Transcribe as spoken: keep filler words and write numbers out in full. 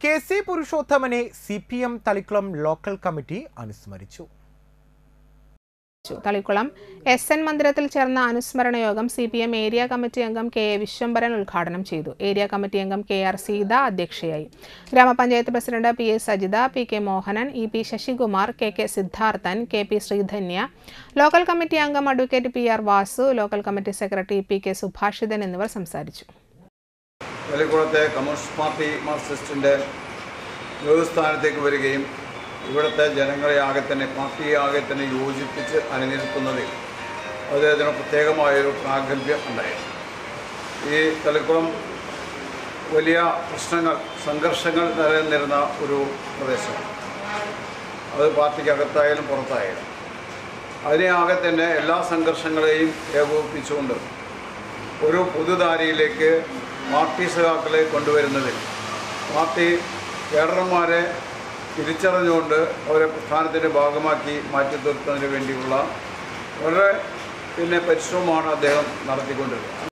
K C പുരുഷോത്തമനെ C P M Thalikkulam local committee അനുസ്മരിച്ചു. Thalikkulam S N മന്ദിരത്തിൽ ചേർന്ന അനുസ്മരണ യോഗം C P M area committee അംഗം കെ എ വിശ്വംഭരൻ ഉദ്ഘാടനം ചെയ്തു. ഏരിയ കമ്മിറ്റി അംഗം കെ ആർ സീത അധ്യക്ഷയായി. ഗ്രാമപഞ്ചായത്ത് president P A Sajitha, P K Mohanan, E P Sasikumar, K K Siddharthan, K P Sreedhanya, local committee അംഗം advocate P R Vasu, local committee secretary P K Subhashithan എന്നിവർ സംസാരിച്ചു. തളിക്കുളത്തെ communist party മാർക്സിസ്റ്റിൻ്റെ നേതൃസ്ഥാനത്തേക്ക് വരികയും ഇവിടുത്തെ ജനങ്ങളെ ആകെ തന്നെ പാർട്ടിയെ ആകെ തന്നെ യോജിപ്പിച്ച് അണിനിരത്തുന്നതിൽ അദ്ദേഹത്തിന് പ്രത്യേകമായൊരു പ്രാഗൽഭ്യം ഉണ്ടായിരുന്നു. ഈ തളിക്കുളം വലിയ പ്രശ്നങ്ങൾ, സംഘർഷങ്ങൾ നിലനിന്നിരുന്ന ഒരു പ്രദേശമാണ്. അത് പാർട്ടിക്കകത്തായാലും പുറത്തായാലും അതിനെ ആകെ തന്നെ എല്ലാ സംഘർഷങ്ങളെയും ഏകോപിപ്പിച്ചുകൊണ്ട് ഒരു പൊതുധാരയിലേക്ക് പാർട്ടി സഖാക്കളെ കൊണ്ടുവരുന്നതിൽ പാർട്ടി കേഡർമാരെ തിരിച്ചറിഞ്ഞുകൊണ്ട് അവരെ പ്രസ്ഥാനത്തിൻ്റെ ഭാഗമാക്കി മാറ്റി തീർക്കുന്നതിന് വേണ്ടിയുള്ള വളരെ പിന്നെ പരിശ്രമമാണ് അദ്ദേഹം നടത്തിക്കൊണ്ടിരുന്നത്.